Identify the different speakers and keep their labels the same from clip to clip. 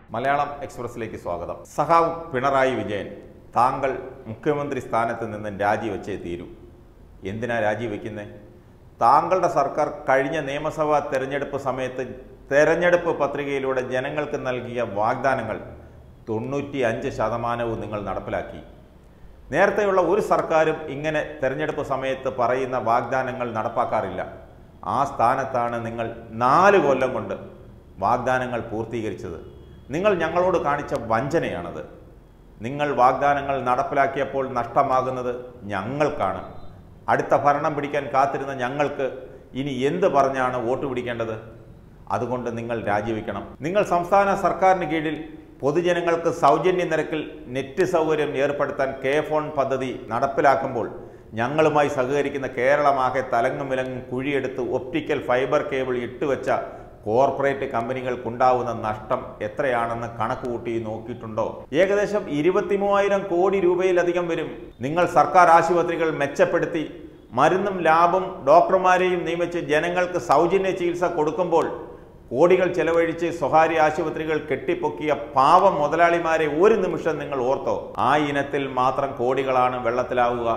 Speaker 1: മലയാളം എക്സ്പ്രസിലേക്ക് സ്വാഗതം. സഖാവ് പിണറായി വിജയൻ, താങ്കൾ മുഖ്യമന്ത്രി സ്ഥാനത്ത് നിന്ന് രാജിവെച്ചേ തീരൂ. എന്തിനാ രാജിവെക്കുന്നത്? താങ്കളുടെ സർക്കാർ കഴിഞ്ഞ നിയമസഭാ തെരഞ്ഞെടുപ്പ് സമയത്ത് തെരഞ്ഞെടുപ്പ് പത്രികയിലൂടെ ജനങ്ങൾക്ക് നൽകിയ വാഗ്ദാനങ്ങൾ 95% നിങ്ങൾ നടപ്പിലാക്കി. നേരത്തെയുള്ള ഒരു സർക്കാരും ഇങ്ങനെ തെരഞ്ഞെടുപ്പ് സമയത്ത് പറയുന്ന വാഗ്ദാനങ്ങൾ നടപ്പാക്കാറില്ല. ആ സ്ഥാനത്താണ് നിങ്ങൾ 4 കൊല്ലം കൊണ്ട് വാഗ്ദാനങ്ങൾ പൂർത്തീകരിച്ചത്. നിങ്ങൾ ഞങ്ങളോട് കാണിച്ച വഞ്ചനയാണത്. നിങ്ങൾ വാഗ്ദാനങ്ങൾ നടപ്പിലാക്കിയപ്പോൾ നഷ്ടമാകുന്നത് ഞങ്ങൾക്കാണ്. അടുത്ത ഭരണം പിടിക്കാൻ കാത്തിരുന്ന ഞങ്ങൾക്ക് ഇനി എന്ത് പറഞ്ഞാണ് വോട്ട് പിടിക്കേണ്ടത്? അതുകൊണ്ട് നിങ്ങൾ രാജിവെക്കണം. നിങ്ങൾ സംസ്ഥാന സർക്കാരിന് കീഴിൽ പൊതുജനങ്ങൾക്ക് സൗജന്യ നിരക്കിൽ നെറ്റ് സൗകര്യം ഏർപ്പെടുത്താൻ കെ-ഫോൺ പദ്ധതി നടപ്പിലാക്കുമ്പോൾ ഞങ്ങളുമായി സഹകരിക്കുന്ന കേരളമാകെ തലങ്ങും വിലങ്ങും കുഴിയെടുത്ത് ഒപ്റ്റിക്കൽ ഫൈബർ കേബിൾ ഇട്ടുവെച്ച കോർപ്പറേറ്റ് കമ്പനികൾക്കുണ്ടാവുന്ന നഷ്ടം എത്രയാണെന്ന് കണക്കുകൂട്ടി നോക്കിയിട്ടുണ്ടോ? ഏകദേശം 23,000 കോടി രൂപയിലധികം വരും. നിങ്ങൾ സർക്കാർ ആശുപത്രികൾ മെച്ചപ്പെടുത്തി മരുന്നും ലാബും ഡോക്ടർമാരെയും നിയമിച്ച് ജനങ്ങൾക്ക് സൗജന്യ ചികിത്സ കൊടുക്കുമ്പോൾ കോടികൾ ചെലവഴിച്ച് സ്വകാര്യ ആശുപത്രികൾ കെട്ടിപ്പൊക്കിയ പാവം മുതലാളിമാരെ ഒരു നിമിഷം നിങ്ങൾ ഓർത്തോ? ആ ഇനത്തിൽ മാത്രം കോടികളാണ് വെള്ളത്തിലാവുക.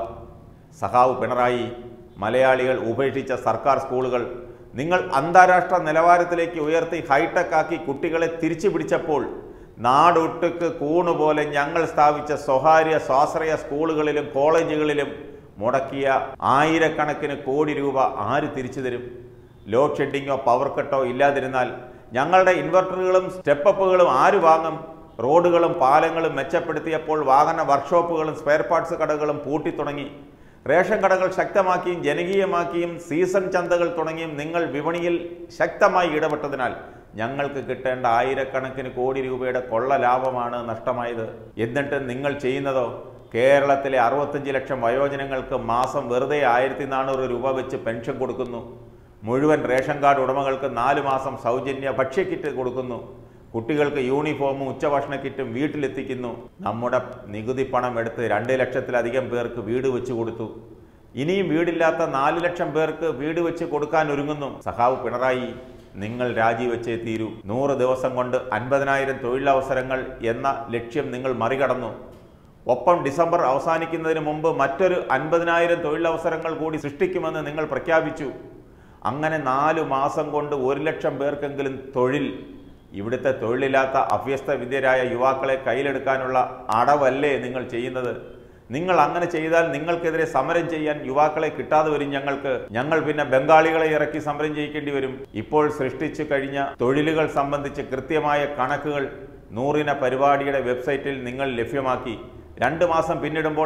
Speaker 1: സഖാവ് പിണറായി, മലയാളികൾ ഉപേക്ഷിച്ച സർക്കാർ സ്കൂളുകൾ നിങ്ങൾ അന്താരാഷ്ട്ര നിലവാരത്തിലേക്ക് ഉയർത്തി ഹൈടെക് ആക്കി കുട്ടികളെ തിരിച്ചു പിടിച്ചപ്പോൾ നാടൊട്ടുക്ക് കൂണുപോലെ ഞങ്ങൾ സ്ഥാപിച്ച സ്വകാര്യ സ്വാശ്രയ സ്കൂളുകളിലും കോളേജുകളിലും മുടക്കിയ ആയിരക്കണക്കിന് കോടി രൂപ ആര് തിരിച്ചു തരും? ലോഡ് ഷെഡിങ്ങോ പവർ കട്ടോ ഇല്ലാതിരുന്നാൽ ഞങ്ങളുടെ ഇൻവെർട്ടറുകളും സ്റ്റെപ്പപ്പുകളും ആര് വാങ്ങും? റോഡുകളും പാലങ്ങളും മെച്ചപ്പെടുത്തിയപ്പോൾ വാഹന വർക്ക്ഷോപ്പുകളും സ്പെയർ പാർട്സ് കടകളും പൂട്ടിത്തുടങ്ങി. റേഷൻ കടകൾ ശക്തമാക്കിയും ജനകീയമാക്കിയും സീസൺ ചന്തകൾ തുടങ്ങിയും നിങ്ങൾ വിപണിയിൽ ശക്തമായി ഇടപെട്ടതിനാൽ ഞങ്ങൾക്ക് കിട്ടേണ്ട ആയിരക്കണക്കിന് കോടി രൂപയുടെ കൊള്ള ലാഭമാണ് നഷ്ടമായത്. എന്നിട്ട് നിങ്ങൾ ചെയ്യുന്നതോ? കേരളത്തിലെ 65 ലക്ഷം വയോജനങ്ങൾക്ക് മാസം വെറുതെ 1,400 രൂപ വെച്ച് പെൻഷൻ കൊടുക്കുന്നു. മുഴുവൻ റേഷൻ കാർഡ് ഉടമകൾക്ക് 4 മാസം സൗജന്യ ഭക്ഷ്യക്കിറ്റ് കൊടുക്കുന്നു. കുട്ടികൾക്ക് യൂണിഫോമും ഉച്ചഭക്ഷണ കിറ്റും വീട്ടിലെത്തിക്കുന്നു. നമ്മുടെ നികുതി പണം എടുത്ത് 2 ലക്ഷത്തിലധികം പേർക്ക് വീട് വെച്ച് കൊടുത്തു. ഇനിയും വീടില്ലാത്ത 4 ലക്ഷം പേർക്ക് വീട് വെച്ച് കൊടുക്കാൻ ഒരുങ്ങുന്നു. സഖാവ് പിണറായി, നിങ്ങൾ രാജിവെച്ചേ തീരൂ. 100 ദിവസം കൊണ്ട് 50,000 തൊഴിലവസരങ്ങൾ എന്ന ലക്ഷ്യം നിങ്ങൾ മറികടന്നു. ഒപ്പം ഡിസംബർ അവസാനിക്കുന്നതിന് മുമ്പ് മറ്റൊരു 50,000 തൊഴിലവസരങ്ങൾ കൂടി സൃഷ്ടിക്കുമെന്ന് നിങ്ങൾ പ്രഖ്യാപിച്ചു. അങ്ങനെ 4 മാസം കൊണ്ട് 1 ലക്ഷം പേർക്കെങ്കിലും തൊഴിൽ. ഇവിടുത്തെ തൊഴിലില്ലാത്ത അഭ്യസ്ത വിദ്യരായ യുവാക്കളെ കയ്യിലെടുക്കാനുള്ള അടവല്ലേ നിങ്ങൾ ചെയ്യുന്നത്? നിങ്ങൾ അങ്ങനെ ചെയ്താൽ നിങ്ങൾക്കെതിരെ സമരം ചെയ്യാൻ യുവാക്കളെ കിട്ടാതെ വരും ഞങ്ങൾ പിന്നെ ബംഗാളികളെ ഇറക്കി സമരം ചെയ്യിക്കേണ്ടി വരും. ഇപ്പോൾ സൃഷ്ടിച്ചു കഴിഞ്ഞ തൊഴിലുകൾ സംബന്ധിച്ച് കൃത്യമായ കണക്കുകൾ 100 പരിപാടിയുടെ വെബ്സൈറ്റിൽ നിങ്ങൾ ലഭ്യമാക്കി. 2 മാസം പിന്നിടുമ്പോൾ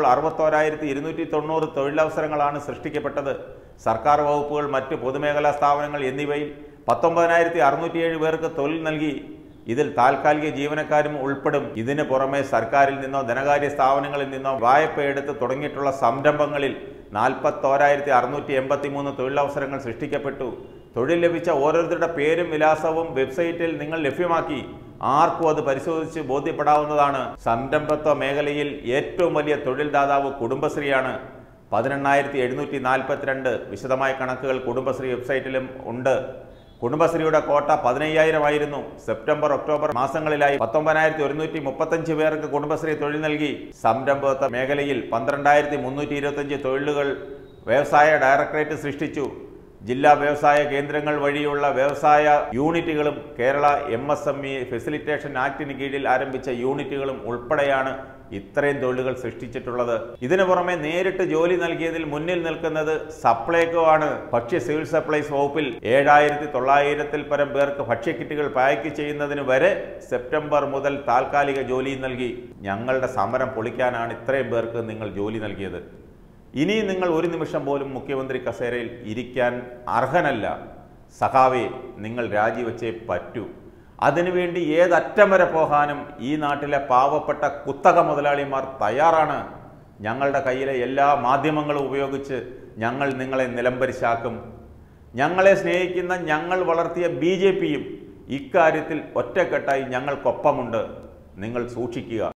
Speaker 1: 61,290 തൊഴിലവസരങ്ങളാണ് സൃഷ്ടിക്കപ്പെട്ടത്. സർക്കാർ വകുപ്പുകൾ, മറ്റ് പൊതുമേഖലാ സ്ഥാപനങ്ങൾ എന്നിവയിൽ 19,607 പേർക്ക് തൊഴിൽ നൽകി. ഇതിൽ താൽക്കാലിക ജീവനക്കാരും ഉൾപ്പെടും. ഇതിന് പുറമെ സർക്കാരിൽ നിന്നോ ധനകാര്യ സ്ഥാപനങ്ങളിൽ നിന്നോ വായ്പയെടുത്ത് തുടങ്ങിയിട്ടുള്ള സംരംഭങ്ങളിൽ 41,683 തൊഴിലവസരങ്ങൾ സൃഷ്ടിക്കപ്പെട്ടു. തൊഴിൽ ലഭിച്ച ഓരോരുത്തരുടെ പേരും വിലാസവും വെബ്സൈറ്റിൽ നിങ്ങൾ ലഭ്യമാക്കി. ആർക്കും അത് പരിശോധിച്ച് ബോധ്യപ്പെടാവുന്നതാണ്. സംരംഭത്വ മേഖലയിൽ ഏറ്റവും വലിയ തൊഴിൽ ദാതാവ് കുടുംബശ്രീയാണ്. 18,742 വിശദമായ കണക്കുകൾ കുടുംബശ്രീ വെബ്സൈറ്റിലും ഉണ്ട്. കുടുംബശ്രീയുടെ കോട്ട 15,000 ആയിരുന്നു. സെപ്റ്റംബർ ഒക്ടോബർ മാസങ്ങളിലായി 19,135 പേർക്ക് കുടുംബശ്രീ തൊഴിൽ നൽകി. സംരംഭത്വ മേഖലയിൽ 12,325 തൊഴിലുകൾ വ്യവസായ ഡയറക്ടറേറ്റ് സൃഷ്ടിച്ചു. ജില്ലാ വ്യവസായ കേന്ദ്രങ്ങൾ വഴിയുള്ള വ്യവസായ യൂണിറ്റുകളും കേരള MSME ഫെസിലിറ്റേഷൻ ആക്ടിന് കീഴിൽ ആരംഭിച്ച യൂണിറ്റുകളും ഉൾപ്പെടെയാണ് ഇത്രയും തൊഴിലുകൾ സൃഷ്ടിച്ചിട്ടുള്ളത്. ഇതിനു പുറമെ നേരിട്ട് ജോലി നൽകിയതിൽ മുന്നിൽ നിൽക്കുന്നത് സപ്ലൈകോ ആണ്. ഭക്ഷ്യ സിവിൽ സപ്ലൈസ് വകുപ്പിൽ 7,900-ൽ പരം പേർക്ക് ഭക്ഷ്യക്കിറ്റുകൾ പാക്ക് ചെയ്യുന്നതിന് വരെ സെപ്റ്റംബർ മുതൽ താൽക്കാലിക ജോലി നൽകി. ഞങ്ങളുടെ സമരം പൊളിക്കാനാണ് ഇത്രയും പേർക്ക് നിങ്ങൾ ജോലി നൽകിയത്. ഇനിയും നിങ്ങൾ ഒരു നിമിഷം പോലും മുഖ്യമന്ത്രി കസേരയിൽ ഇരിക്കാൻ അർഹനല്ല. സഖാവേ, നിങ്ങൾ രാജിവെച്ചേ പറ്റൂ. അതിനുവേണ്ടി ഏതറ്റം വരെ പോകാനും ഈ നാട്ടിലെ പാവപ്പെട്ട കുത്തക മുതലാളിമാർ തയ്യാറാണ്. ഞങ്ങളുടെ കയ്യിലെ എല്ലാ മാധ്യമങ്ങളും ഉപയോഗിച്ച് ഞങ്ങൾ നിങ്ങളെ നിലംപരിശാക്കും. ഞങ്ങളെ സ്നേഹിക്കുന്ന ഞങ്ങൾ വളർത്തിയ BJPയും ഇക്കാര്യത്തിൽ ഒറ്റക്കെട്ടായി ഞങ്ങൾക്കൊപ്പമുണ്ട്. നിങ്ങൾ സൂക്ഷിക്കുക.